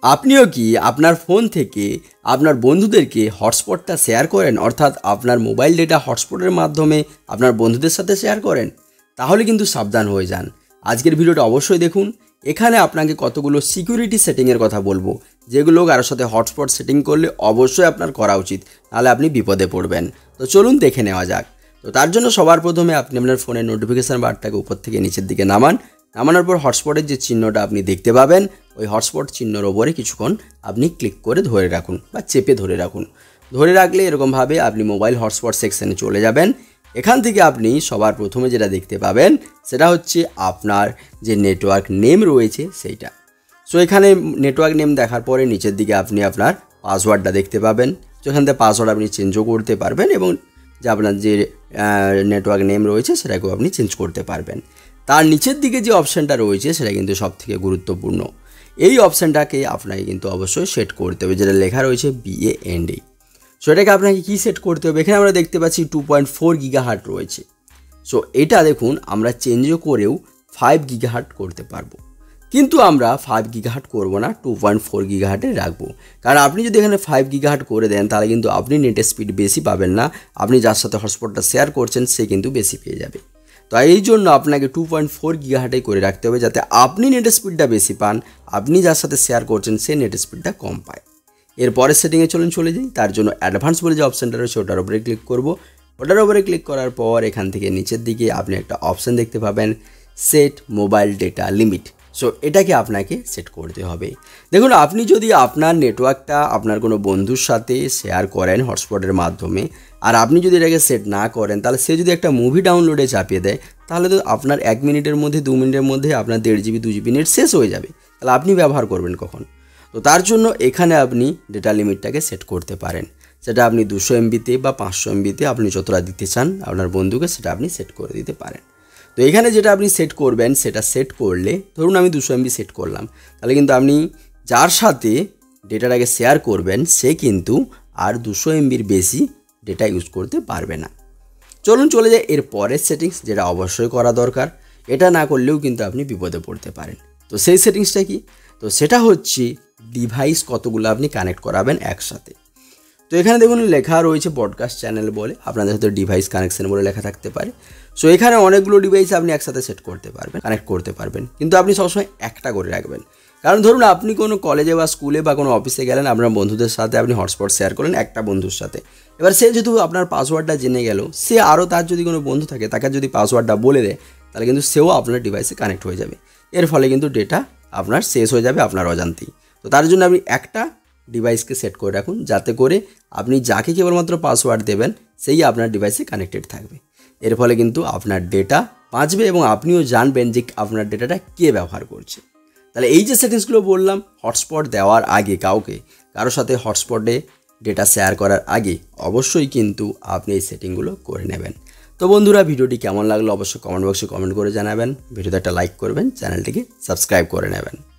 আপনিও কি আপনার ফোন থেকে আপনার বন্ধুদেরকে হটস্পটটা শেয়ার করেন, অর্থাৎ আপনার মোবাইল ডেটা হটস্পটের মাধ্যমে আপনার বন্ধুদের সাথে শেয়ার করেন? তাহলে কিন্তু সাবধান হয়ে যান। আজকের ভিডিওটা অবশ্যই দেখুন। এখানে আপনাকে কতগুলো সিকিউরিটি সেটিংয়ের কথা বলবো, যেগুলো কারোর সাথে হটস্পট সেটিং করলে অবশ্যই আপনার করা উচিত, নাহলে আপনি বিপদে পড়বেন। তো চলুন দেখে নেওয়া যাক। তো তার জন্য সবার প্রথমে আপনি আপনার ফোনের নোটিফিকেশান বারটাকে উপর থেকে নিচের দিকে নামানোর পর হটস্পটের যে চিহ্নটা আপনি দেখতে পাবেন, ওই হটস্পট চিহ্নর ওপরে কিছুক্ষণ আপনি ক্লিক করে ধরে রাখুন বা চেপে ধরে রাখুন। ধরে রাখলে এরকমভাবে আপনি মোবাইল হটস্পট সেকশানে চলে যাবেন। এখান থেকে আপনি সবার প্রথমে যেটা দেখতে পাবেন সেটা হচ্ছে আপনার যে নেটওয়ার্ক নেম রয়েছে সেইটা। সো এখানে নেটওয়ার্ক নেম দেখার পরে নিচের দিকে আপনি আপনার পাসওয়ার্ডটা দেখতে পাবেন। তো এখান থেকে পাসওয়ার্ড আপনি চেঞ্জও করতে পারবেন এবং যে আপনার যে নেটওয়ার্ক নেম রয়েছে সেটাকেও আপনি চেঞ্জ করতে পারবেন। তার নিচের দিকে যে অপশানটা রয়েছে সেটা কিন্তু সবথেকে গুরুত্বপূর্ণ। এই অপশানটাকে আপনাকে কিন্তু অবশ্যই সেট করতে হবে, যেটা লেখা রয়েছে BAND। সো এটাকে আপনাকে কী সেট করতে হবে? এখানে আমরা দেখতে পাচ্ছি 2.4 গিগাহার্ট রয়েছে। সো এটা দেখুন আমরা চেঞ্জও করেও 5 গিগাহার্ট করতে পারবো, কিন্তু আমরা 5 গিগাহার্ট করবো না, 2.4 গিগাহার্টে রাখবো। কারণ আপনি যদি এখানে 5 গিগাহার্ট করে দেন তাহলে কিন্তু আপনি নেটের স্পিড বেশি পাবেন না, আপনি যার সাথে হটস্পটটা শেয়ার করছেন সে কিন্তু বেশি পেয়ে যাবে। তো এই জন্য আপনাকে 2.4 গিগাহার্টেই করে রাখতে হবে, যাতে আপনি নেটের স্পিডটা বেশি পান, আপনি যার সাথে শেয়ার করছেন সে নেটের স্পিডটা কম পায়। এরপরের সেটিংয়ে চলে যাই। তার জন্য অ্যাডভান্স বলে যে অপশানটা রয়েছে ওটার উপরে ক্লিক করব। ওটার উপরে ক্লিক করার পর এখান থেকে নিচের দিকে আপনি একটা অপশান দেখতে পাবেন, set mobile data limit. So এটাকে আপনাকে সেট করতে হবে। দেখুন, আপনি যদি আপনার নেটওয়ার্কটা আপনার কোনো বন্ধুর সাথে শেয়ার করেন হটস্পটের মাধ্যমে, আর আপনি যদি এটাকে সেট না করেন, তাহলে সে যদি একটা মুভি ডাউনলোডে চাপিয়ে দেয়, তাহলে তো আপনার 1 মিনিটের মধ্যে 2 মিনিটের মধ্যে আপনার 1.5 GB 2 GB নেট শেষ হয়ে যাবে। তাহলে আপনি ব্যবহার করবেন কখন? তো তার জন্য এখানে আপনি ডেটা লিমিটটাকে সেট করতে পারেন। সেটা আপনি 200 MB-তে বা 500 MB-তে আপনি যতটা দিতে চান আপনার বন্ধুকে, সেটা আপনি সেট করে দিতে পারেন। তো এখানে যেটা আপনি সেট করবেন, সেটা সেট করলে ধরুন আমি 200 MB সেট করলাম, তাহলে কিন্তু আপনি যার সাথে ডেটাটাকে শেয়ার করবেন সে কিন্তু আর 200 MB-র বেশি ডেটা ইউজ করতে পারবে না। চলুন চলে যাই এর পরের সেটিংস, যেটা অবশ্যই করা দরকার। এটা না করলেও কিন্তু আপনি বিপদে পড়তে পারেন। তো সেই সেটিংসটা কি? তো সেটা হচ্ছে ডিভাইস কতগুলো আপনি কানেক্ট করাবেন একসাথে। তো এখানে দেখুন লেখা রয়েছে ব্রডকাস্ট চ্যানেল বলে, আপনাদের সাথে ডিভাইস কানেকশন বলে লেখা থাকতে পারে। সো এখানে অনেকগুলো ডিভাইস আপনি একসাথে সেট করতে পারবেন, কানেক্ট করতে পারবেন, কিন্তু আপনি সবসময় একটা করে রাখবেন। কারণ ধরুন আপনি কোনো কলেজে বা স্কুলে বা কোনো অফিসে গেলেন, আপনার বন্ধুদের সাথে আপনি হটস্পট শেয়ার করলেন একটা বন্ধুর সাথে। এবার সে যেহেতু আপনার পাসওয়ার্ডটা জেনে গেল, সে আরও তার যদি কোনো বন্ধু থাকে তাকে যদি পাসওয়ার্ডটা বলে দেয়, তাহলে কিন্তু সেও আপনার ডিভাইসে কানেক্ট হয়ে যাবে। এর ফলে কিন্তু ডেটা আপনার শেষ হয়ে যাবে আপনার অজান্তেই। তো তার জন্য আপনি একটা ডিভাইসকে সেট করে রাখুন, যাতে করে আপনি যাকে কেবলমাত্র পাসওয়ার্ড দেবেন সেই আপনার ডিভাইসে কানেক্টেড থাকবে। এর ফলে কিন্তু আপনার ডেটা বাঁচবে এবং আপনিও জানবেন যে আপনার ডেটাটা কে ব্যবহার করছে। তাহলে এই যে সেটিংসগুলো বললাম, হটস্পট দেওয়ার আগে কারোর সাথে হটস্পটে ডেটা শেয়ার করার আগে অবশ্যই কিন্তু আপনি এই সেটিংগুলো করে নেবেন। তো বন্ধুরা, ভিডিওটি কেমন লাগলো অবশ্যই কমেন্ট বক্সে কমেন্ট করে জানাবেন। ভিডিওতে একটা লাইক করবেন, চ্যানেলটিকে সাবস্ক্রাইব করে নেবেন।